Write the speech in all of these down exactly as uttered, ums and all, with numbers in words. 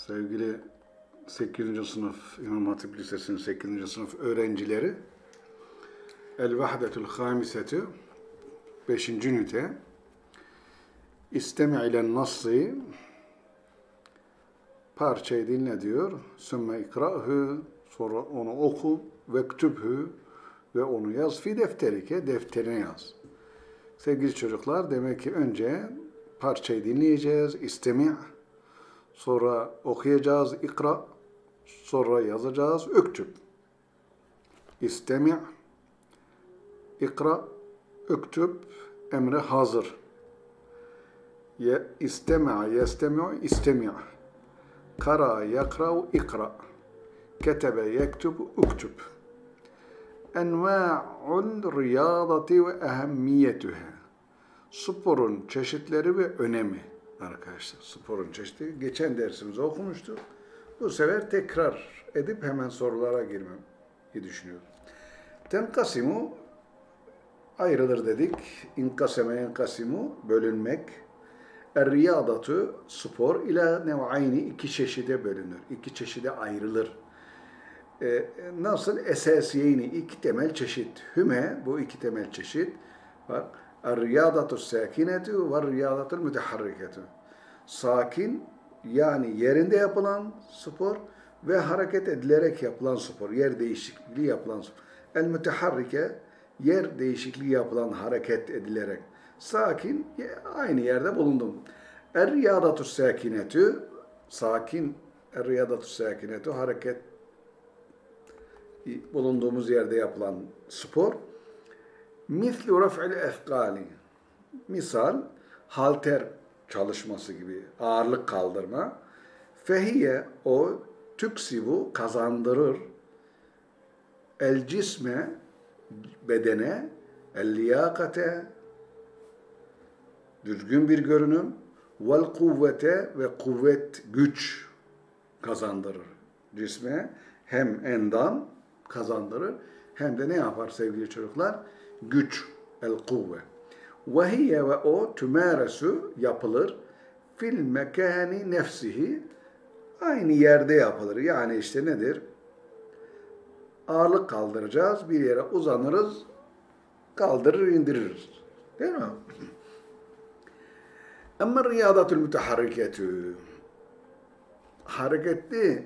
Sevgili sekizinci sınıf İmam Hatip Lisesi'nin sekizinci sınıf öğrencileri, El-Vahdetul Hamisetü beşinci ünite İstemi' ilen nassi, parçayı dinle diyor. Sümme ikra'hu, sonra onu oku ve ktübhü ve onu yaz. Fi defterike, defterine yaz. Sevgili çocuklar, demek ki önce parçayı dinleyeceğiz. İstemi', sonra okuyacağız. İkra, sonra yazacağız. Üktüb. İstemi', ikra, üktüb, emre hazır. Ye, istemi'a, yestemi'u, istemi'. Kara, yakra'u, ikra. Ketebe, yektubu, uktub. Enva'ul riyadati ve ehemmiyetühe. Sporun çeşitleri ve önemi arkadaşlar. Sporun çeşitleri. Geçen dersimizde okumuştuk. Bu sefer tekrar edip hemen sorulara girmeyi düşünüyorum. Tenkasimu ayrılır dedik. İnkaseme yenkasimu bölünmek. Er-riyadatu spor ila nev'ayni iki çeşide bölünür. İki çeşide ayrılır. Ee, nasıl? Esasiyeyni iki temel çeşit. Hüme bu iki temel çeşit. Bak. Er-riyadatu sakinetu ve riyadatu müteharriketu. Sakin yani yerinde yapılan spor ve hareket edilerek yapılan spor. Yer değişikliği yapılan spor. El-müteharrike yer değişikliği yapılan hareket edilerek. Sakin aynı yerde bulundum. Er-riyadatu sakinetu sakin er-riyadatu sakinetu hareket bulunduğumuz yerde yapılan spor. Mislu raf'il efkali. Misal halter çalışması gibi ağırlık kaldırma. Fehiye o tüksibu kazandırır. El cisme bedene el liyakate düzgün bir görünüm vel kuvvete ve kuvvet güç kazandırır. Cisme hem endan kazandırır hem de ne yapar sevgili çocuklar? Güç, el-kuvve. Vehiye ve o tümeresu yapılır. Fil mekani nefsihi aynı yerde yapılır. Yani işte nedir? Ağırlık kaldıracağız. Bir yere uzanırız. Kaldırır, indiririz. Değil mi? Ama riyadatul müteharriketü hareketli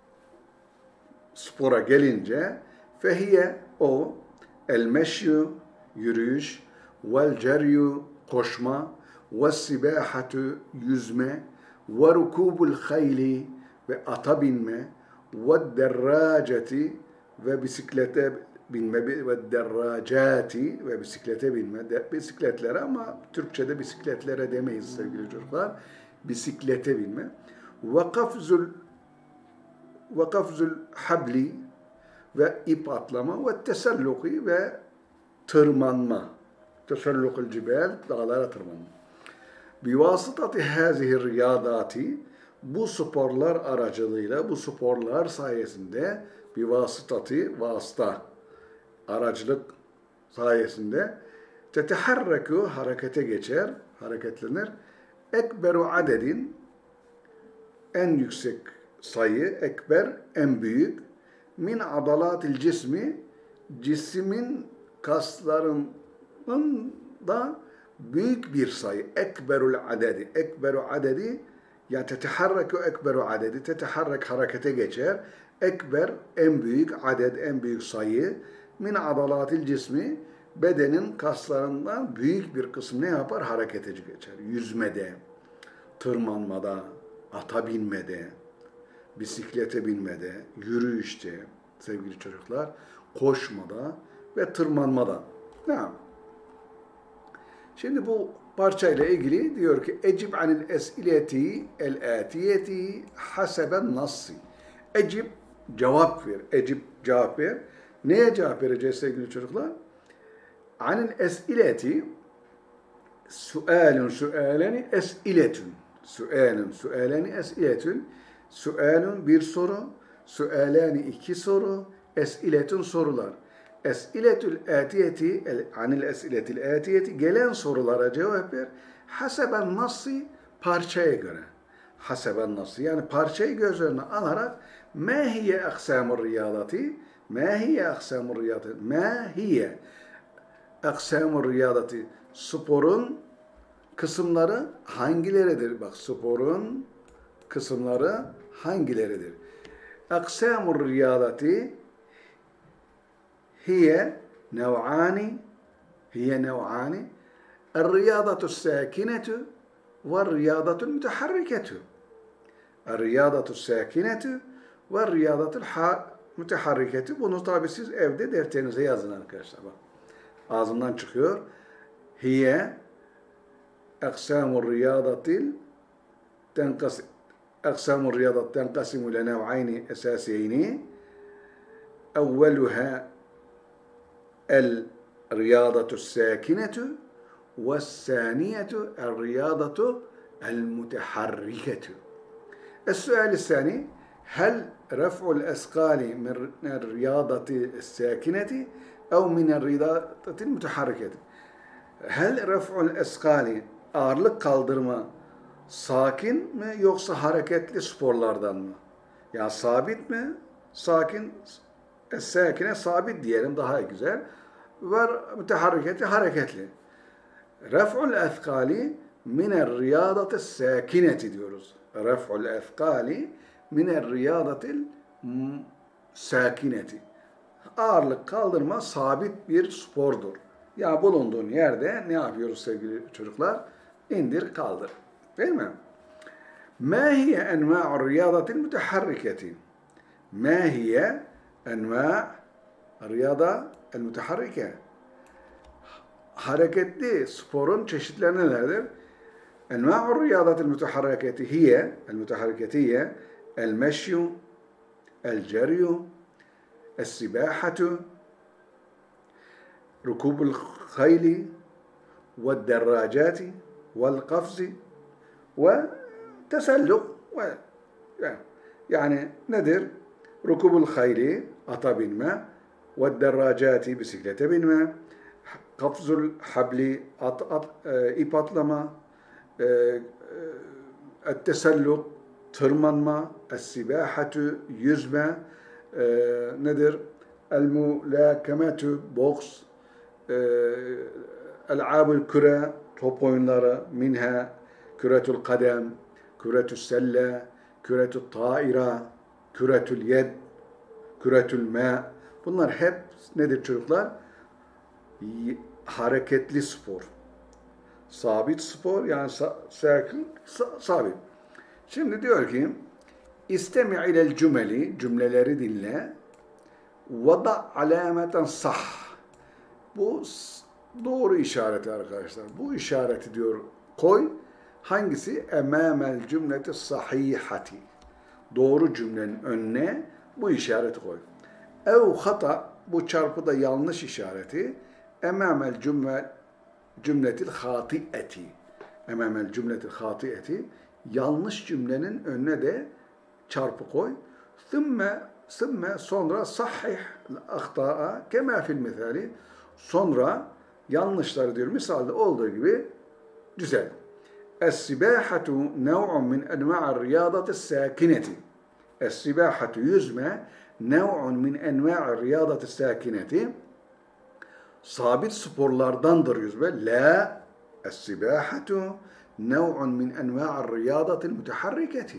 spora gelince fehiye o el-meşyu yürüyüş, vel ceryu koşma, ve sibahatu yüzme, ve rukubul hayli ve ata binme, ve derraceti ve bisiklete binme ve derracati ve bisiklete binme. De, bisikletlere ama Türkçe'de bisikletlere demeyiz sevgili çocuklar. Bisiklete binme. Ve kafzul ve kafzul habli ve ip atlama ve teselluki ve tırmanma. Tesellukul cibel, dağlara tırmanma. Bivasıtati hazihi riyadati, bu sporlar aracılığıyla, bu sporlar sayesinde bivasıtati, vasıta, aracılık sayesinde teteharreku, harekete geçer, hareketlenir. Ekberu adedin, en yüksek sayı, ekber, en büyük, min adalatil cismi, cismin kaslarının da büyük bir sayı. Ekberul adedi. Ekberu adedi yani teteharreku ekberu adedi. Teteharrek harekete geçer. Ekber en büyük aded, en büyük sayı. Min adalatil cismi bedenin kaslarından büyük bir kısmı ne yapar? Harekete geçer. Yüzmede, tırmanmada, ata binmede, bisiklete binmede, yürüyüşte sevgili çocuklar, koşmada ve tırmanmada. Tamam. Şimdi bu parçayla ilgili diyor ki ecib anil es'ileti el-atiyeti haseben nassi. Ecib cevap ver. Ecib cevap ver. Neye cevap vereceğiz sevgili çocuklar? Anil es'ileti sualun sualeni es'iletun. Sualun sualeni es'iletun. Sualun bir soru. Sualani iki soru. Es'iletun sorular. Es'iletül atiyeti, anil es'iletil atiyeti, gelen sorulara cevap ver. Haseben nassi, parçaya göre. haseben nasıl? Yani parçayı göz önüne alarak مَا هِيَ اَقْسَامُ الرِّيَاضَةِ مَا هِيَ اَقْسَامُ الرِّيَاضَةِ مَا هِيَ اَقْسَامُ الرِّيَاضَةِ Sporun kısımları hangileridir? Bak, sporun kısımları hangileridir? اَقْسَامُ الرِّيَاضَةِ hiye nev'ani hiye nev'ani el-riyadatu s-sâkinetu ve-riyadatu l-müteharriketu. El-riyadatu s-sâkinetu ve-riyadatu l-müteharriketu. Bunu tabi siz evde defterinize yazın arkadaşlar. Bak, ağzımdan çıkıyor. Hiye اقسام الرياضة تنقسم اقسام الرياضة تنقسم إلى نوعين أساسيين أولها الرياضة الساكنة والثانية الرياضة المتحركة. السؤال الثاني: هل رفع الأثقال من الرياضة الساكنة أو من الرياضة المتحركة؟ هل رفع الأثقال ağırlık kaldırma sakin mi yoksa hareketli sporlardan mı? Yani sabit mi? Sakin, es-sakine sabit diyelim daha güzel. Ve müteharriketi hareketli. Ref'ul ethkali miner riyadati sakineti diyoruz. Ref'ul ethkali miner riyadati sakineti. Ağırlık kaldırma sabit bir spordur. Ya bulunduğun yerde ne yapıyoruz sevgili çocuklar? İndir, kaldır. Değil mi? Ma hiye enva'ur riyadatil müteharriketi? Ma hiye enva' riyada el müteharrike? Hareketli sporun çeşitleri nelerdir? Enva'ur riyadatil müteharriketi hiye el müteharriketiye el meşyu el ceryu el sibahatu rukubul khayli ve derracati والقفز وتسلق. Yani nedir? Rukubul hayli, ata binme, ve derracati, bisiklete binme, kafzul habli, at, at, e, ip atlama, e, e, teselluk, tırmanma, es-sibahatu, yüzme, e, nedir? El-mulâkemetu, boks, e, el-âbul küre, top oyunları, minha, küretül kadem, küretül selle, küretül taira, küretül yed, küretül ma. Bunlar hep nedir çocuklar? Hareketli spor. Sabit spor, yani sakin, sabit. Şimdi diyor ki, İstemi' ilel cümeli, cümleleri dinle, vada alameten sah. Bu doğru işareti arkadaşlar. Bu işareti diyor koy. Hangisi? Emamel cümleti sahihati. Doğru cümlenin önüne bu işareti koy. Ev hata, bu çarpıda yanlış işareti. Emamel cümle cümletil hatieti. Emamel cümletil hatieti. Yanlış cümlenin önüne de çarpı koy. Sümme, sümme sonra sahih ahta'a kema fil misali. Sonra yanlışları diyor misalde olduğu gibi düzel. Es-sibahatu nev'un min enva'ir riyadati sakineti. Es-sibahatu yüzme nev'un min enva'ir riyadati sakineti. Sabit sporlardandır yüzme. La es-sibahatu nev'un min enva'ir riyadati müteharriketi.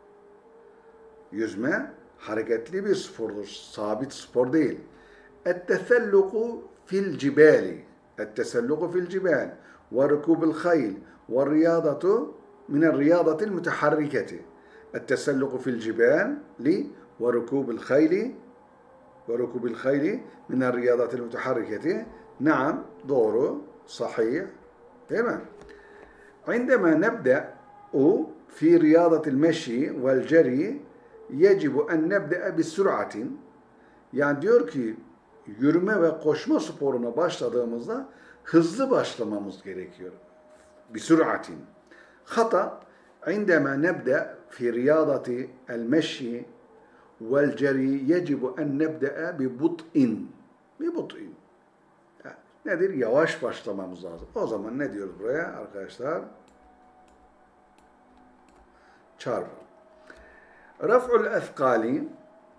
Yüzme hareketli bir spordur. Sabit spor değil. Et-teselluku fil cibali. التسلق في الجبال وركوب الخيل والرياضة من الرياضة المتحركة. التسلق في الجبال لي وركوب الخيل وركوب الخيل من الرياضة المتحركة. نعم doğru صحيح تمام. عندما نبدأ في رياضة المشي والجري يجب أن نبدأ بسرعة. Yani diyor ki yürüme ve koşma sporuna başladığımızda hızlı başlamamız gerekiyor. Bir süratin. Hata, indema nebda fi riyadati el-meşyi vel-ceri yecibu en nebda'a bi but'in. Bi but'in. Nedir? Yavaş başlamamız lazım. O zaman ne diyoruz buraya arkadaşlar? çarpı. Raf'ul efkali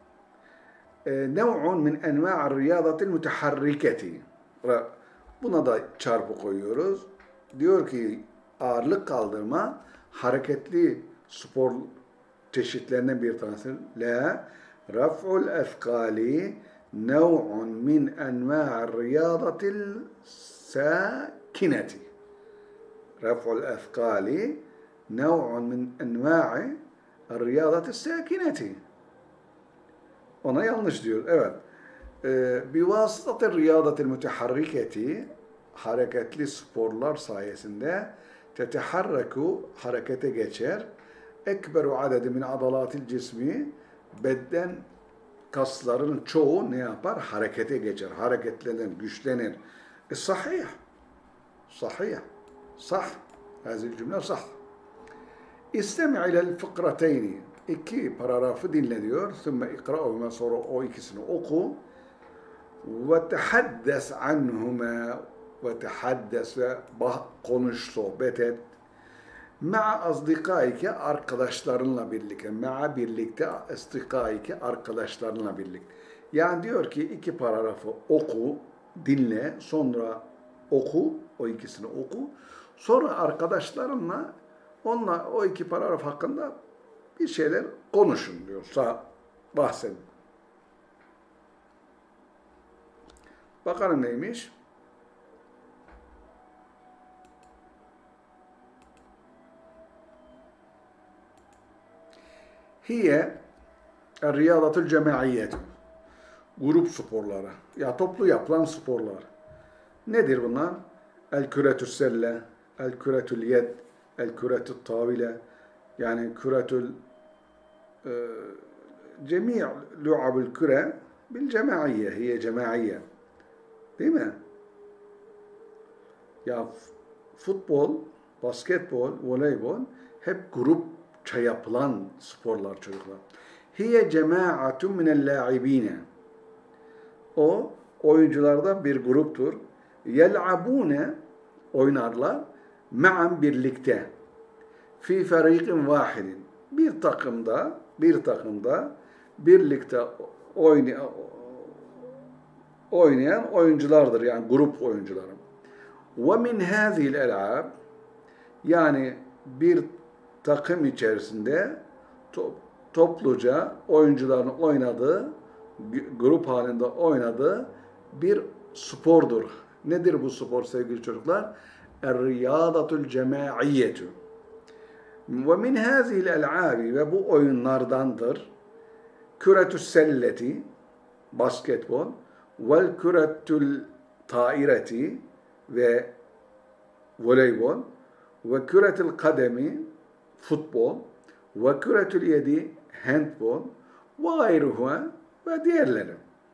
nev'un min enva'ar riyadatil müteharriketi. Buna da çarpı koyuyoruz. Diyor ki ağırlık kaldırma hareketli spor çeşitlerinden bir tanesi. La raf'ul efkali nev'un min enva'ar riyadatil sakineti. Raf'ul efkali nev'un min enva'i riyadatil sakineti. Ona yanlış diyor. Evet. Bivasıtatı riyadatil müteharriketi hareketli sporlar sayesinde teteharreku harekete geçer. Ekberu adedi min adalatil cismi beden kaslarının çoğu ne yapar? Harekete geçer. Hareketlenir, güçlenir. E, sahih. Sahih. Sah. Hazil cümle sah. İstemi ilel fıkrateyni. İki paragrafı dinle diyor. Sümme ikra'uhuma sonra o ikisini oku. Ve tehaddes anhuma ve tehaddes ve konuş, sohbet et. Ma'a azdikaike arkadaşlarınla birlikte. Ma'a birlikte azdikaike arkadaşlarınla birlikte. Yani diyor ki iki paragrafı oku, dinle, sonra oku, o ikisini oku. Sonra arkadaşlarınla onunla o iki paragraf hakkında bir şeyler konuşun diyor. Sağ bahsedin. Bakalım neymiş? Hiye riyadatul cemaiyet. Grup sporları. Ya toplu yapılan sporlar. Nedir bunlar? El küretü selle, el küretül yed, el küretü tavile. Yani küretül cemi' lu'abul küre bil cemaiyye. Hiye cemaiyye. Değil mi? Ya futbol, basketbol, voleybol hep grupça yapılan sporlar çocuklar. Hiye cemaatun minel la'ibine. O oyuncularda bir gruptur. Yel'abune oynarlar ma'an birlikte. Fi feriqin vahidin. Bir takımda, bir takımda birlikte oynayan oynayan oyunculardır. Yani grup oyuncuları. Ve min hâzihil el'ab yani bir takım içerisinde to topluca oyuncuların oynadığı, grup halinde oynadığı bir spordur. Nedir bu spor sevgili çocuklar? Er-riyadatul cemaiyyetu. Ve min hâzihil el'abi ve bu oyunlardandır. Küretü selleti, basketbol, vel küretül taireti ve voleybol ve küretül kademi, futbol ve küretül yedi, handbol ve gayruha ve diğerleri.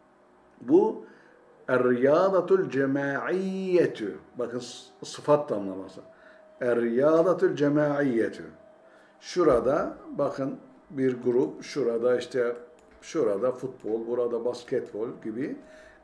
Bu er-riyadatul cemaiyyetu. Bakın sıfat tamlaması. Er-riyadatul cemaiyyetu. Şurada bakın bir grup, şurada işte şurada futbol, burada basketbol gibi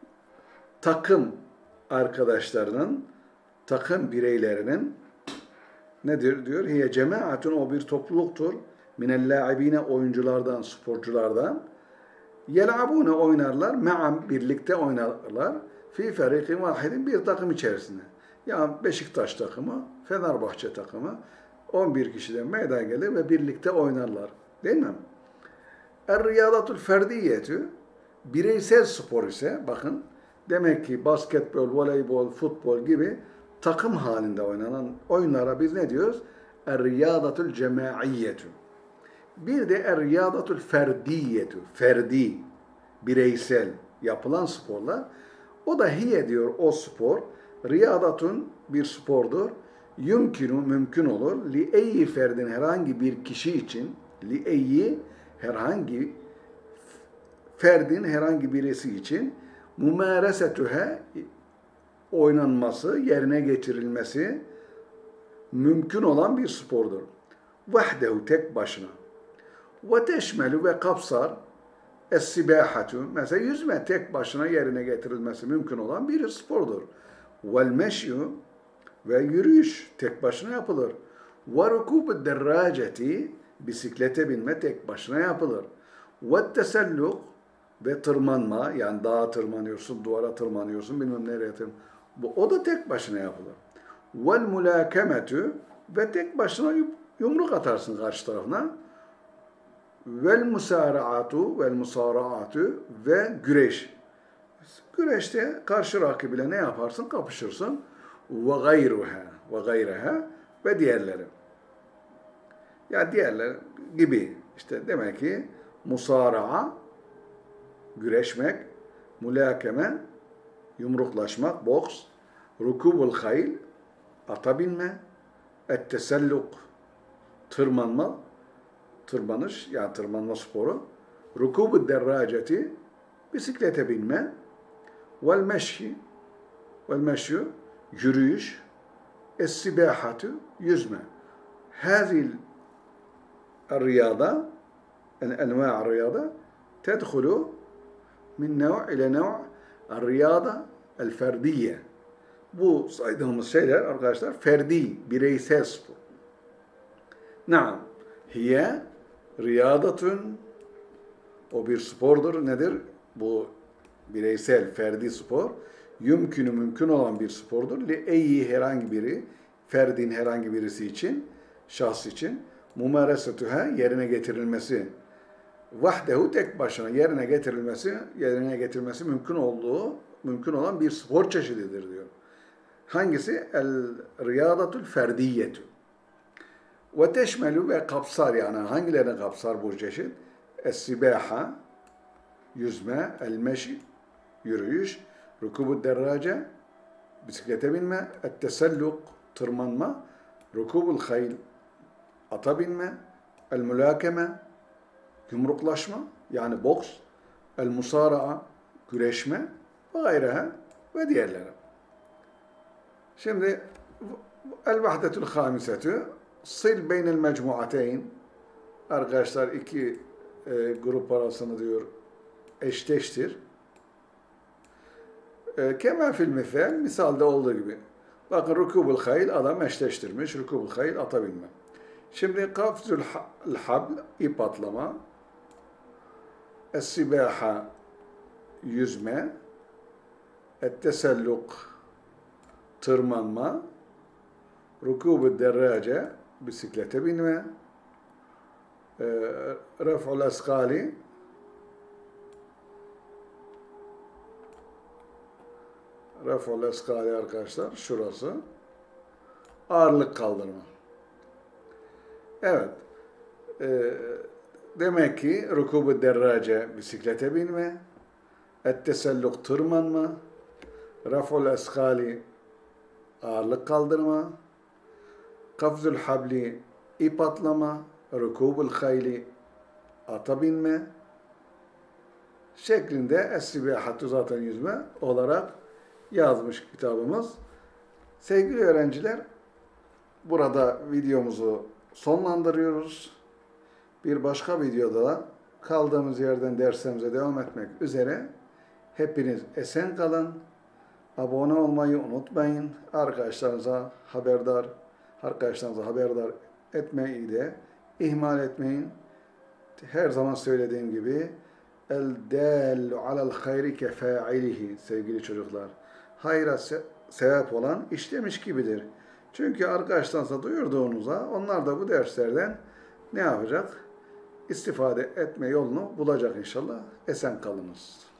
takım arkadaşlarının, takım bireylerinin nedir diyor? Hiye cemaatun o bir topluluktur. Minel la'ibine oyunculardan, sporculardan. Yel'abune oynarlar, me'am birlikte oynarlar. Fi feriqin vahidin bir takım içerisinde. Yani Beşiktaş takımı, Fenerbahçe takımı on bir kişiden meydana gelir ve birlikte oynarlar. Değil mi? Er-riyadatul ferdiyetü bireysel spor ise bakın demek ki basketbol, voleybol, futbol gibi takım halinde oynanan oyunlara biz ne diyoruz? Er-riyadatul cemaiyetü. Bir de er-riyadatul ferdiyetü. Ferdi, bireysel yapılan sporlar. O da hiye diyor o spor. Riyadatun bir spordur. Yumkinu mümkün olur. Li eyyi ferdin herhangi bir kişi için li eyyi herhangi ferdin herhangi birisi için mumaresetühe oynanması, yerine getirilmesi mümkün olan bir spordur. Vahdehu tek başına. Ve teşmelü ve kapsar es-sibahatu mesela yüzme tek başına yerine getirilmesi mümkün olan bir spordur. Vel meşyu ve yürüyüş tek başına yapılır. Ve rukûb-ı derraceti Bisiklete binme tek başına yapılır. Ve teselluk ve tırmanma, yani dağa tırmanıyorsun, duvara tırmanıyorsun, bilmem nereye tırmanıyorsun. Bu, o da tek başına yapılır. Vel mulakemetü ve tek başına yumruk atarsın karşı tarafına. Vel musara'atu vel musara'atu ve güreş. Güreşte karşı rakibiyle ne yaparsın? Kapışırsın. Ve gayruha ve gayreha ve diğerleri. Ya diğerler gibi. İşte demek ki musara'a güreşmek, mulakeme yumruklaşmak, boks, rukubul hayl ata binme, etteselluk tırmanma, tırmanış yani tırmanma sporu, rukubud derraceti bisiklete binme, vel meşhi vel meşyu yürüyüş, es-sibahatu yüzme. Hazil الرياضة أنواع الرياضة تدخل من نوع إلى نوع الرياضة الفردية. Bu saydığımız şeyler arkadaşlar ferdi, bireysel spor. Naam. Hiye riyadatun, o bir spordur. Nedir? Bu bireysel, ferdi spor. Yümkünü mümkün olan bir spordur. Li eyyi herhangi biri, ferdin herhangi birisi için, şahs için mumaresetüha yerine getirilmesi, vahdehu tek başına yerine getirilmesi, yerine getirilmesi mümkün olduğu, mümkün olan bir spor çeşididir diyor. Hangisi? El riyadatul ferdiyetu. Ve teşmelü ve kapsar, yani hangilerini kapsar bu çeşit? Es-sibaha yüzme, el-meşi yürüyüş, rukubud derrace bisiklete binme, et-teselluk tırmanma, rukubul hayl ata binme, el-mülakeme yumruklaşma yani boks, el-musara'a güreşme ve gayreha ve diğerleri. Şimdi el-vahdetul hamisetü sil beynel mecmuateyn, arkadaşlar iki e, grup arasında diyor eşdeştir. E, Kema fil misal, misalde olduğu gibi. Bakın rukubul hayl adam eşleştirmiş, rukubul hayl ata binme. Şimdi kafzul habl ip atlama, es-sibaha yüzme, et-teselluk tırmanma, rukub-u derrace bisiklete binme, e, ref'ul eskali ref'ul eskali arkadaşlar şurası ağırlık kaldırma. Evet. E, demek ki rukub-u derrace bisiklete binme, et-teselluk tırmanma, ref'ul eskali ağırlık kaldırma, kafzul habli ip atlama, rukubul hayli ata binme şeklinde es-sibahatu zaten yüzme olarak yazmış kitabımız. Sevgili öğrenciler, burada videomuzu sonlandırıyoruz. Bir başka videoda kaldığımız yerden dersimize devam etmek üzere. Hepiniz esen kalın. Abone olmayı unutmayın. Arkadaşlarınıza haberdar, arkadaşlarınıza haberdar etmeyi de ihmal etmeyin. Her zaman söylediğim gibi el dâllu alel hayri kefâilihi, sevgili çocuklar. Hayra se sebep olan işlemiş gibidir. Çünkü arkadaşlarınıza duyurduğunuzda onlar da bu derslerden ne yapacak? İstifade etme yolunu bulacak inşallah. Esen kalınız.